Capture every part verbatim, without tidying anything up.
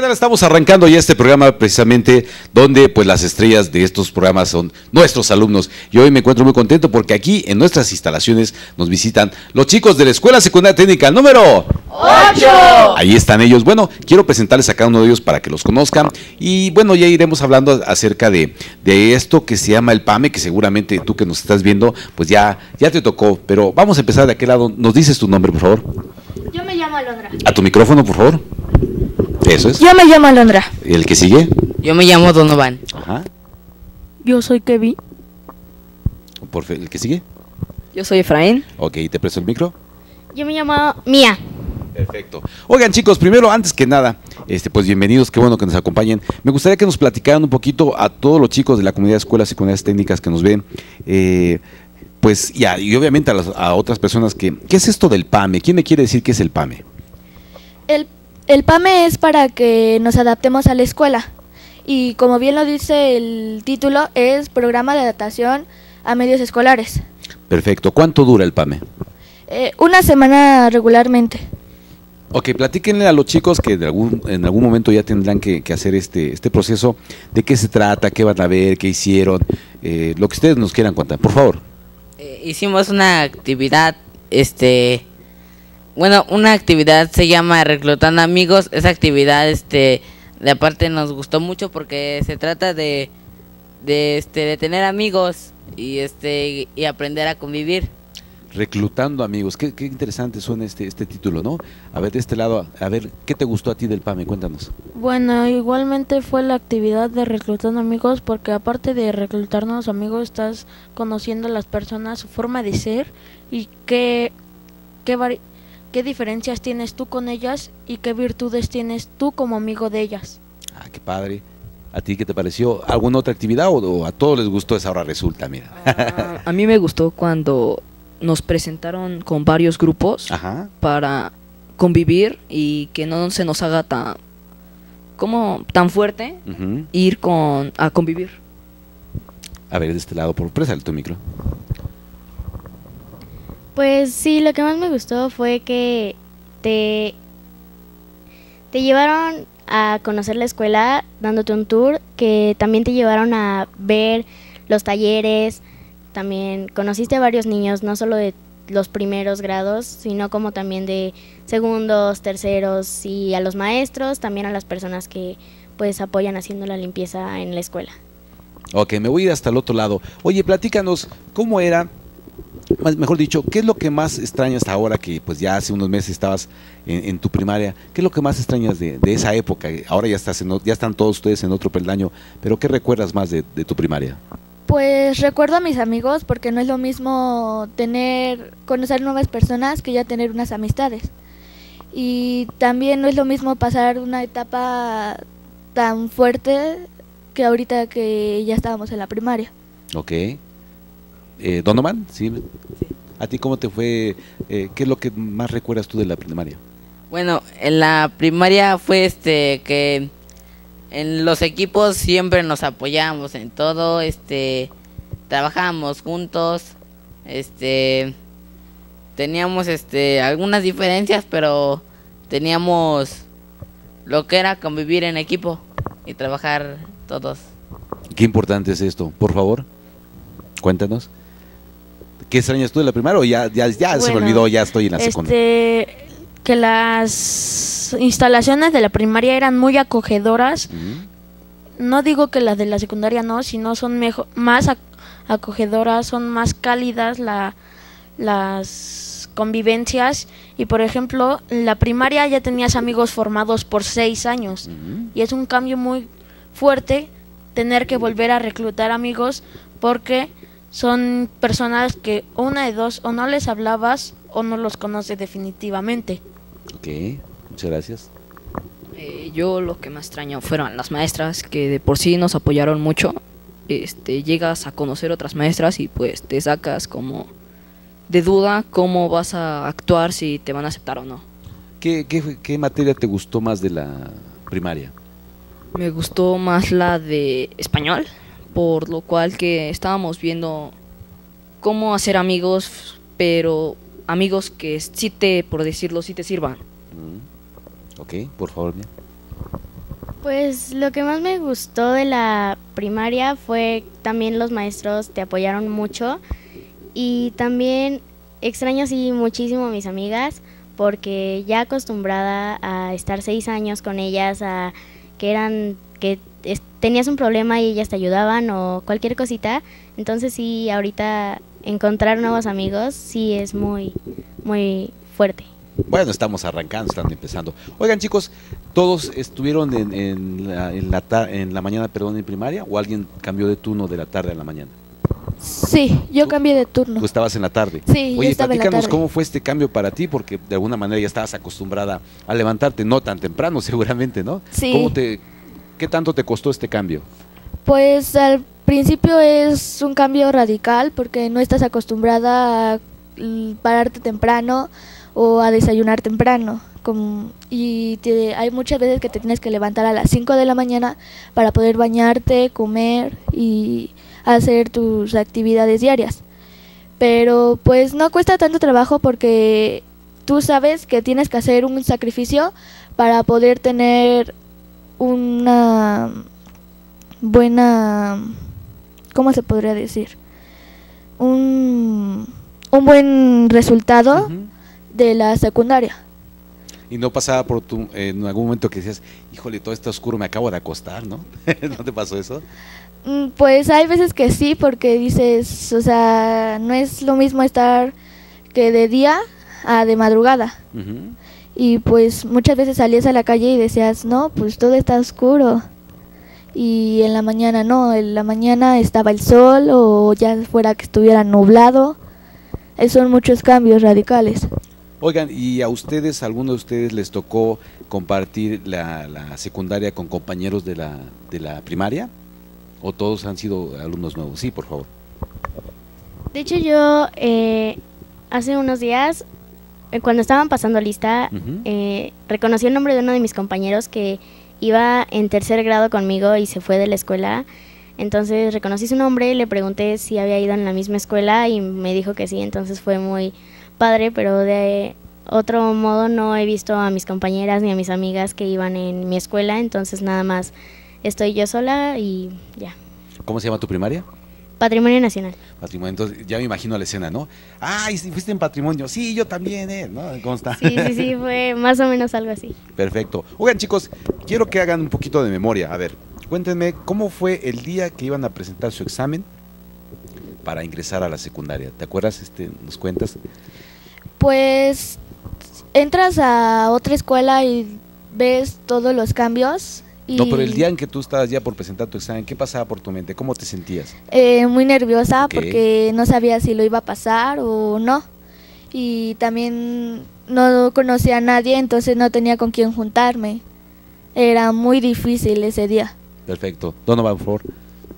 tal? Estamos arrancando ya este programa precisamente donde pues las estrellas de estos programas son nuestros alumnos. Y hoy me encuentro muy contento porque aquí en nuestras instalaciones nos visitan los chicos de la Escuela Secundaria Técnica número ocho. Ahí están ellos. Bueno, quiero presentarles a cada uno de ellos para que los conozcan. Y bueno, ya iremos hablando acerca de, de esto que se llama el PAME, que seguramente tú que nos estás viendo, pues ya, ya te tocó. Pero vamos a empezar de aquel lado. ¿Nos dices tu nombre, por favor? Yo me llamo Alondra. A tu micrófono, por favor. Eso es. Yo me llamo Alondra. ¿El que sigue? Yo me llamo Donovan. Ajá. Yo soy Kevin. Por fe- ¿El que sigue? Yo soy Efraín. Ok, te presto el micro. Yo me llamo Mía. Perfecto. Oigan, chicos, primero, antes que nada, este, pues bienvenidos, qué bueno que nos acompañen. Me gustaría que nos platicaran un poquito a todos los chicos de la comunidad de escuelas y secundarias técnicas que nos ven, eh, pues, y, a- y obviamente a, las- a otras personas que, ¿qué es esto del PAME? ¿Quién me quiere decir qué es el PAME? El, el PAME es para que nos adaptemos a la escuela. Y como bien lo dice el título, es Programa de Adaptación a Medios Escolares. Perfecto. ¿Cuánto dura el PAME? Eh, una semana regularmente. Ok, platíquenle a los chicos que de algún, en algún momento ya tendrán que, que hacer este, este proceso, de qué se trata, qué van a ver, qué hicieron, eh, lo que ustedes nos quieran contar, por favor. Eh, hicimos una actividad, este, bueno, una actividad se llama Reclutando Amigos. Esa actividad, este, de aparte nos gustó mucho porque se trata de, de, este, de tener amigos y, este, y aprender a convivir. Reclutando amigos, qué, qué interesante suena este, este título, ¿no? A ver, de este lado, a ver, ¿qué te gustó a ti del PAME? Cuéntanos. Bueno, igualmente fue la actividad de reclutando amigos, porque aparte de reclutar nuevos amigos, estás conociendo a las personas, su forma de ser y qué, qué, vari- qué diferencias tienes tú con ellas y qué virtudes tienes tú como amigo de ellas. Ah, qué padre. ¿A ti qué te pareció? ¿Alguna otra actividad o, o a todos les gustó esa hora resulta? Mira. Ah, a mí me gustó cuando nos presentaron con varios grupos Ajá. para convivir y que no se nos haga tan como tan fuerte Ujú. ir con a convivir. A ver, de este lado, por présale tu micro. Pues sí, lo que más me gustó fue que te, te llevaron a conocer la escuela dándote un tour, que también te llevaron a ver los talleres, también conociste a varios niños, no solo de los primeros grados, sino como también de segundos, terceros y a los maestros, también a las personas que pues apoyan haciendo la limpieza en la escuela. Ok, me voy a ir hasta el otro lado. Oye, platícanos, ¿cómo era? Más, mejor dicho, ¿qué es lo que más extrañas ahora que pues ya hace unos meses estabas en, en tu primaria? ¿Qué es lo que más extrañas de, de esa época? Ahora ya estás en, o- ya están todos ustedes en otro peldaño, pero ¿qué recuerdas más de, de tu primaria? Pues recuerdo a mis amigos, porque no es lo mismo tener, conocer nuevas personas que ya tener unas amistades. Y también no es lo mismo pasar una etapa tan fuerte que ahorita que ya estábamos en la primaria. Ok. Eh, ¿Donovan? ¿Sí? ¿A ti cómo te fue? Eh, ¿Qué es lo que más recuerdas tú de la primaria? Bueno, en la primaria fue este que en los equipos siempre nos apoyamos en todo, este, trabajábamos juntos, este, teníamos este algunas diferencias, pero teníamos lo que era convivir en equipo y trabajar todos. Qué importante es esto, por favor, cuéntanos. ¿Qué extrañas tú de la primaria o ya, ya, ya se me Bueno, olvidó, ya estoy en la secundaria? Este, que las instalaciones de la primaria eran muy acogedoras. Ujú. No digo que las de la secundaria no, sino son mejor, más ac- acogedoras, son más cálidas la, las convivencias. Y por ejemplo, en la primaria ya tenías amigos formados por seis años. Ujú. Y es un cambio muy fuerte tener que volver a reclutar amigos, porque son personas que una de dos, o no les hablabas o no los conoces definitivamente. Ok, muchas gracias. Eh, yo lo que más extraño fueron las maestras, que de por sí nos apoyaron mucho. Este, llegas a conocer otras maestras y pues te sacas como de duda cómo vas a actuar, si te van a aceptar o no. ¿Qué, qué, qué materia te gustó más de la primaria? Me gustó más la de español, por lo cual que estábamos viendo cómo hacer amigos, pero amigos que sí te, por decirlo, sí te sirvan. Mm. Ok, por favor. Mía. Pues lo que más me gustó de la primaria fue también los maestros te apoyaron mucho y también extraño sí muchísimo a mis amigas porque ya acostumbrada a estar seis años con ellas, a que eran que es, tenías un problema y ellas te ayudaban o cualquier cosita, entonces sí ahorita encontrar nuevos amigos sí es muy muy fuerte. Bueno, estamos arrancando, están empezando. Oigan, chicos, ¿todos estuvieron en, en, la, en, la ta- en la mañana, perdón, en primaria, o alguien cambió de turno de la tarde a la mañana? Sí, yo ¿Tú? cambié de turno. Tú estabas en la tarde. Sí, yo Oye, estaba en la platícanos tarde. cómo fue este cambio para ti, porque de alguna manera ya estabas acostumbrada a levantarte, no tan temprano seguramente, ¿no? Sí. ¿Cómo te, ¿Qué tanto te costó este cambio? Pues al principio es un cambio radical porque no estás acostumbrada a l- pararte temprano o a desayunar temprano. Como- y te- hay muchas veces que te tienes que levantar a las cinco de la mañana para poder bañarte, comer y hacer tus actividades diarias. Pero pues no cuesta tanto trabajo porque tú sabes que tienes que hacer un sacrificio para poder tener una buena, ¿cómo se podría decir? Un, un buen resultado Ujú. de la secundaria. Y no pasaba por tu, en algún momento que decías, híjole, todo está oscuro, me acabo de acostar, ¿no? ¿No te pasó eso? Mm, Pues hay veces que sí, porque dices, o sea, no es lo mismo estar que de día a de madrugada. Ujú. Y pues muchas veces salías a la calle y decías, no, pues todo está oscuro. Y en la mañana no, en la mañana estaba el sol o ya fuera que estuviera nublado. Eh, Son muchos cambios radicales. Oigan, ¿y a ustedes, a alguno de ustedes les tocó compartir la, la secundaria con compañeros de la, de la primaria? ¿O todos han sido alumnos nuevos? Sí, por favor. De hecho yo eh, hace unos días eh, cuando estaban pasando lista Ujú. eh, reconocí el nombre de uno de mis compañeros que iba en tercer grado conmigo y se fue de la escuela. Entonces reconocí su nombre, le pregunté si había ido en la misma escuela y me dijo que sí, entonces fue muy padre, pero de otro modo no he visto a mis compañeras ni a mis amigas que iban en mi escuela, entonces nada más estoy yo sola y ya. ¿Cómo se llama tu primaria? Patrimonio Nacional. Patrimonio. Entonces ya me imagino la escena, ¿no? ¡Ay, sí, fuiste en patrimonio! Sí, yo también, ¿eh? ¿No? ¿Cómo está? Sí, sí, sí, fue más o menos algo así. Perfecto. Oigan, chicos, quiero que hagan un poquito de memoria. A ver, cuéntenme, ¿cómo fue el día que iban a presentar su examen para ingresar a la secundaria? ¿Te acuerdas? Este, ¿nos cuentas? Pues entras a otra escuela y ves todos los cambios. Y No, pero el día en que tú estabas ya por presentar tu examen, ¿qué pasaba por tu mente? ¿Cómo te sentías? eh, muy nerviosa Ok. porque no sabía si lo iba a pasar o no. Y también no conocía a nadie, entonces no tenía con quién juntarme. Era muy difícil ese día. Perfecto. Donovan, por favor.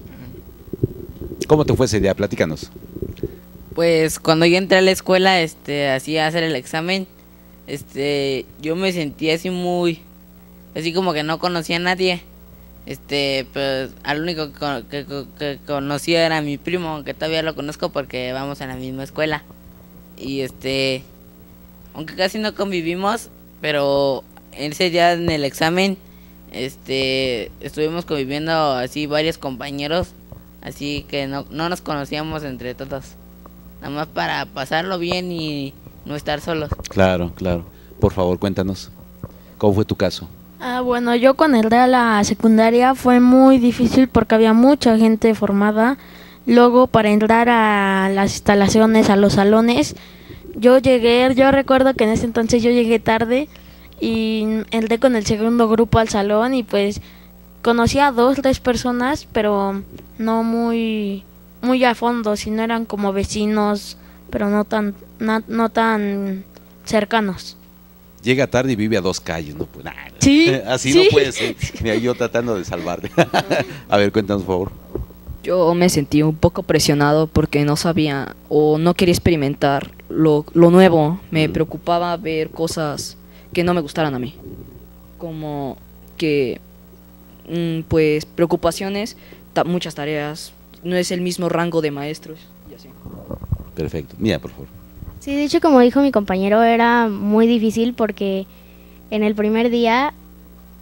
¿Cómo te fue ese día? Platícanos. Pues cuando yo entré a la escuela, este, así a hacer el examen, este, yo me sentía así muy, así como que no conocía a nadie. Este, pues al único que, co- que, co- que conocía era mi primo, aunque todavía lo conozco porque vamos a la misma escuela. Y este, aunque casi no convivimos, pero ese día en el examen, este, estuvimos conviviendo así varios compañeros, así que no, no nos conocíamos entre todos. Nada más para pasarlo bien y no estar solos. Claro, claro. Por favor, cuéntanos. ¿Cómo fue tu caso? Ah, bueno, yo cuando entré a la secundaria fue muy difícil porque había mucha gente formada. Luego para entrar a las instalaciones, a los salones, yo llegué, yo recuerdo que en ese entonces yo llegué tarde y entré con el segundo grupo al salón y pues conocí a dos, tres personas, pero no muy, muy a fondo, sino eran como vecinos, pero no tan, no, no tan cercanos. Llega tarde y vive a dos calles, ¿no? Pues, nah, Sí, así sí. no puede ser. Mira, yo tratando de salvarte. A ver, cuéntanos, por favor. Yo me sentí un poco presionado porque no sabía o no quería experimentar lo, lo nuevo. Me Mm. preocupaba ver cosas que no me gustaran a mí. Como que, mm, pues, preocupaciones, ta- muchas tareas, no es el mismo rango de maestros y así. Perfecto. Mira, por favor. Sí, de hecho, como dijo mi compañero, era muy difícil porque en el primer día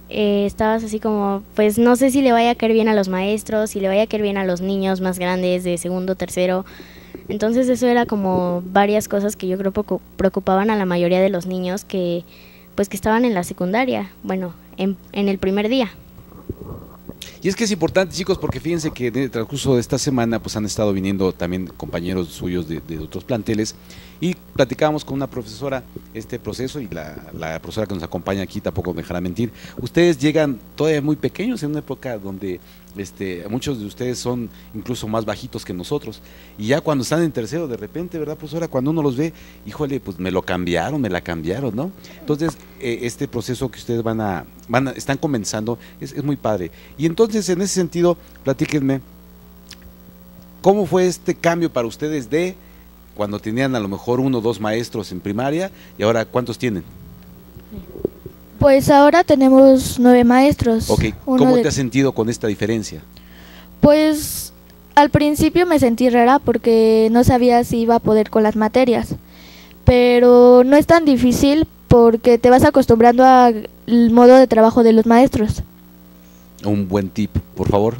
eh, estabas así como, pues no sé si le vaya a caer bien a los maestros, si le vaya a caer bien a los niños más grandes de segundo, tercero. Entonces eso era como varias cosas que yo creo poco preocupaban a la mayoría de los niños que pues que estaban en la secundaria, bueno, en, en el primer día. Y es que es importante, chicos, porque fíjense que en el transcurso de esta semana pues han estado viniendo también compañeros suyos de, de otros planteles y platicábamos con una profesora este proceso y la, la profesora que nos acompaña aquí tampoco me dejará mentir. Ustedes llegan todavía muy pequeños en una época donde este, muchos de ustedes son incluso más bajitos que nosotros y ya cuando están en tercero de repente, ¿verdad, profesora? Cuando uno los ve, híjole, pues me lo cambiaron, me la cambiaron, ¿no? Entonces, eh, este proceso que ustedes van a, van a están comenzando es, es muy padre. Y entonces, en ese sentido, platíquenme, ¿cómo fue este cambio para ustedes de cuando tenían a lo mejor uno o dos maestros en primaria y ahora cuántos tienen? Pues ahora tenemos nueve maestros. Ok, Uno ¿cómo de- te has sentido con esta diferencia? Pues al principio me sentí rara porque no sabía si iba a poder con las materias, pero no es tan difícil porque te vas acostumbrando al modo de trabajo de los maestros. Un buen tip, por favor.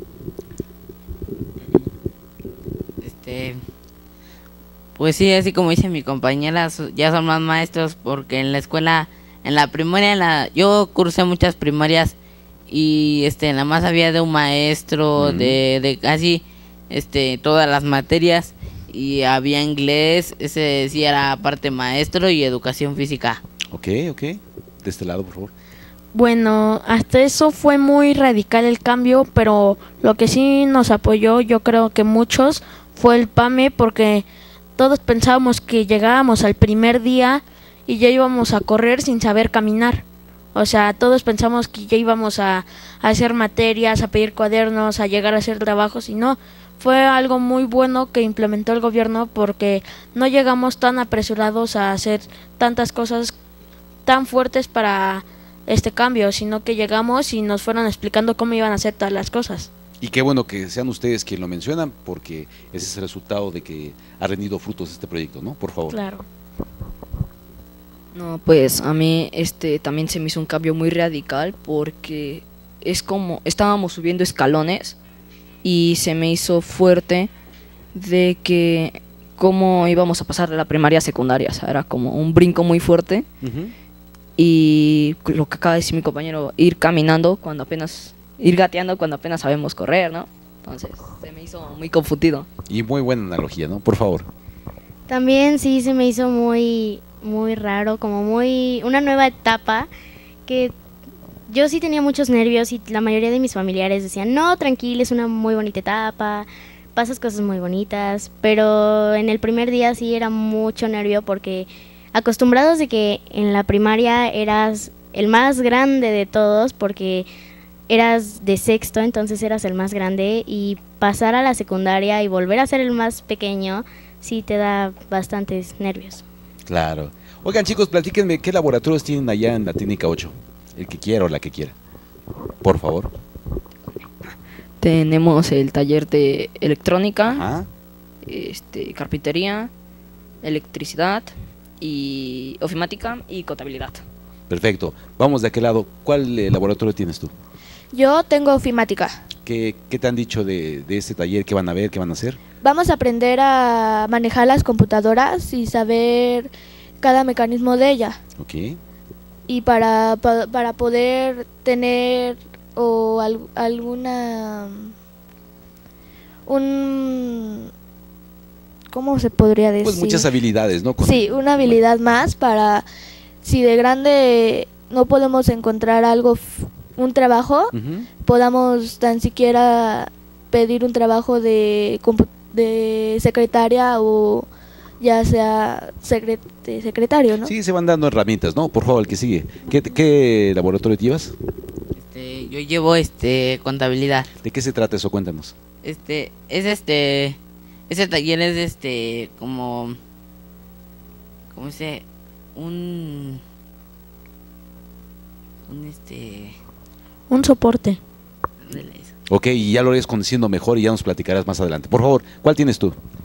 Este, pues sí, así como dice mi compañera, so- ya son más maestros porque en la escuela, en la primaria, en la, yo cursé muchas primarias y este, nada más había de un maestro, Mm. de, de casi este, todas las materias y había inglés, ese sí era parte maestro y educación física. Ok, ok. De este lado, por favor. Bueno, hasta eso fue muy radical el cambio, pero lo que sí nos apoyó, yo creo que muchos, fue el PAME, porque todos pensábamos que llegábamos al primer día y ya íbamos a correr sin saber caminar. O sea, todos pensamos que ya íbamos a, a hacer materias, a pedir cuadernos, a llegar a hacer trabajos, y no. Fue algo muy bueno que implementó el gobierno porque no llegamos tan apresurados a hacer tantas cosas tan fuertes para este cambio, sino que llegamos y nos fueron explicando cómo iban a hacer todas las cosas. Y qué bueno que sean ustedes quienes lo mencionan, porque ese es el resultado de que ha rendido frutos este proyecto, ¿no? Por favor. Claro. No, pues a mí este también se me hizo un cambio muy radical porque es como estábamos subiendo escalones y se me hizo fuerte de que cómo íbamos a pasar de la primaria a secundaria, o sea, era como un brinco muy fuerte Ujú. y lo que acaba de decir mi compañero, ir caminando cuando apenas, ir gateando cuando apenas sabemos correr, ¿no? Entonces se me hizo muy confundido. Y muy buena analogía, ¿no? Por favor. También sí se me hizo muy, muy raro, como muy, una nueva etapa que yo sí tenía muchos nervios y la mayoría de mis familiares decían, no, tranquila, es una muy bonita etapa, pasas cosas muy bonitas, pero en el primer día sí era mucho nervio porque acostumbrados de que en la primaria eras el más grande de todos porque eras de sexto, entonces eras el más grande, y pasar a la secundaria y volver a ser el más pequeño sí te da bastantes nervios. Claro. Oigan, chicos, platíquenme qué laboratorios tienen allá en la Técnica ocho. El que quiera o la que quiera. Por favor. Tenemos el taller de electrónica, Ajá. este, carpintería, electricidad y ofimática y contabilidad. Perfecto. Vamos de aquel lado. ¿Cuál eh, laboratorio tienes tú? Yo tengo ofimática. ¿Qué, qué te han dicho de, de este taller? ¿Qué van a ver? ¿Qué van a hacer? Vamos a aprender a manejar las computadoras y saber cada mecanismo de ella. Ok. Y para, pa- para poder tener o al- alguna un ¿cómo se podría decir? Pues muchas habilidades, ¿no? Con- Sí, una habilidad más para si de grande no podemos encontrar algo, f- un trabajo, Ujú. podamos tan siquiera pedir un trabajo de, compu- de secretaria o ya sea secre- de secretario, ¿no? Sí, se van dando herramientas, ¿no? Por favor, el que sigue. ¿Qué, qué laboratorio te llevas? Este, yo llevo este contabilidad. ¿De qué se trata eso? Cuéntanos. Este, es este, ese taller es este, como, ¿cómo se? Un, un este, Un soporte. ándale eso. Ok, y ya lo irás conociendo mejor y ya nos platicarás más adelante. Por favor, ¿cuál tienes tú?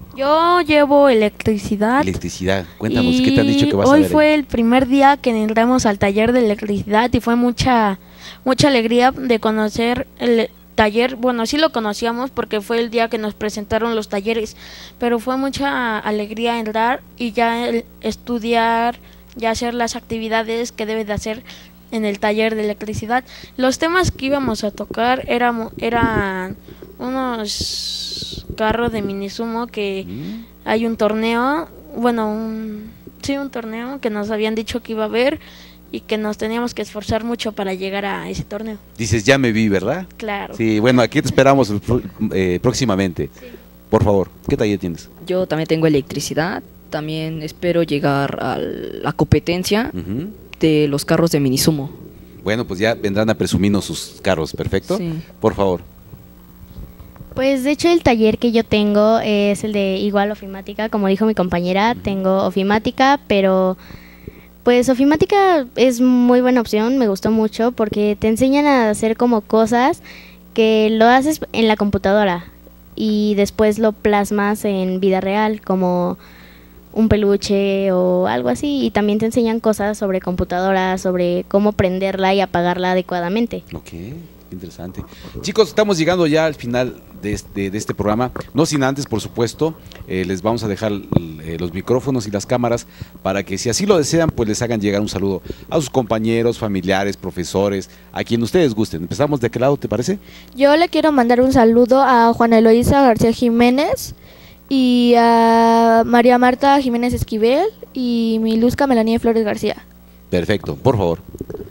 Yo llevo electricidad. Electricidad. Cuéntanos, y ¿qué te han dicho que vas a hoy ver ahí? fue el primer día que entramos al taller de electricidad y fue mucha mucha alegría de conocer el taller. Bueno, sí lo conocíamos porque fue el día que nos presentaron los talleres, pero fue mucha alegría entrar y ya el estudiar, ya hacer las actividades que debe de hacer en el taller de electricidad. Los temas que íbamos a tocar éramos, eran unos carros de minisumo que Mm. hay un torneo, bueno, un, sí, un torneo que nos habían dicho que iba a haber y que nos teníamos que esforzar mucho para llegar a ese torneo. Dices, ya me vi, ¿verdad? Claro. Sí, bueno, aquí te esperamos eh, próximamente. Por favor, ¿qué taller tienes? Yo también tengo electricidad. También espero llegar a la competencia Ujú. de los carros de minisumo. Bueno, pues ya vendrán a presumirnos sus carros, ¿perfecto? Sí. Por favor. Pues de hecho el taller que yo tengo es el de igual ofimática, como dijo mi compañera, tengo ofimática, pero pues ofimática es muy buena opción, me gustó mucho porque te enseñan a hacer como cosas que lo haces en la computadora y después lo plasmas en vida real, como un peluche o algo así, y también te enseñan cosas sobre computadora, sobre cómo prenderla y apagarla adecuadamente. Ok, interesante. Chicos, estamos llegando ya al final de este, de este programa. No sin antes, por supuesto, eh, les vamos a dejar eh, los micrófonos y las cámaras para que, si así lo desean, pues les hagan llegar un saludo a sus compañeros, familiares, profesores, a quien ustedes gusten. Empezamos de aquel lado, ¿te parece? Yo le quiero mandar un saludo a Juana Eloísa García Jiménez y a María Marta Jiménez Esquivel y mi Luzca Melanía Flores García. Perfecto, por favor.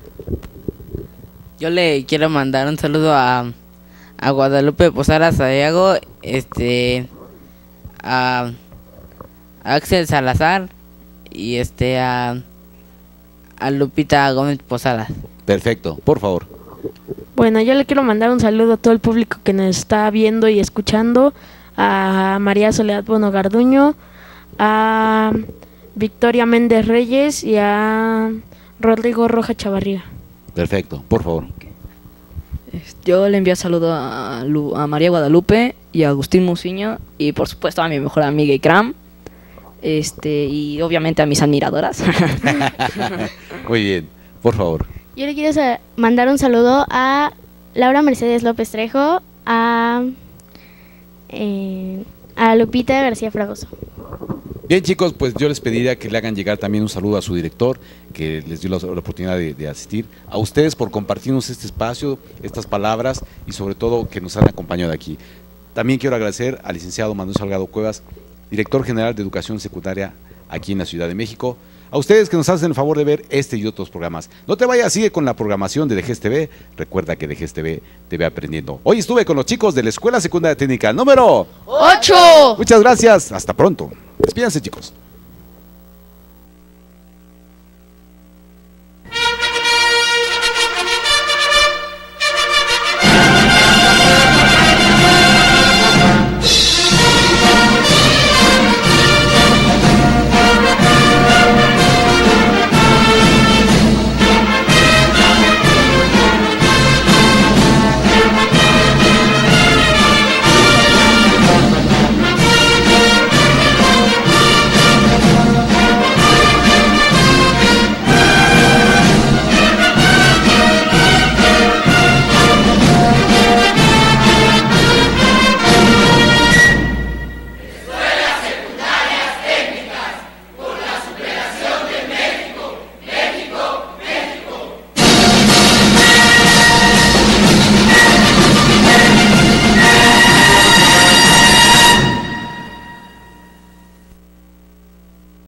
Yo le quiero mandar un saludo a, a Guadalupe Posada Sayago, este, a, a Axel Salazar y este a, a Lupita Gómez Posadas. Perfecto, por favor. Bueno, yo le quiero mandar un saludo a todo el público que nos está viendo y escuchando, a María Soledad Bono Garduño, a Victoria Méndez Reyes y a Rodrigo Roja Chavarría. Perfecto, por favor. Yo le envío saludo a, Lu- a María Guadalupe y a Agustín Muciño y por supuesto a mi mejor amiga Ikram, este, y obviamente a mis admiradoras. Muy bien, por favor. Yo le quiero sa- mandar un saludo a Laura Mercedes López Trejo, a, eh, a Lupita García Fragoso. Bien, chicos, pues yo les pediría que le hagan llegar también un saludo a su director, que les dio la, la oportunidad de, de asistir, a ustedes por compartirnos este espacio, estas palabras y sobre todo que nos han acompañado aquí. También quiero agradecer al licenciado Manuel Salgado Cuevas, director general de Educación Secundaria aquí en la Ciudad de México. A ustedes que nos hacen el favor de ver este y otros programas. No te vayas, sigue con la programación de D G E S T V. Recuerda que D G E S T V te ve aprendiendo. Hoy estuve con los chicos de la Escuela Secundaria Técnica número ¡Ocho! Muchas gracias, hasta pronto. Despídanse, chicos.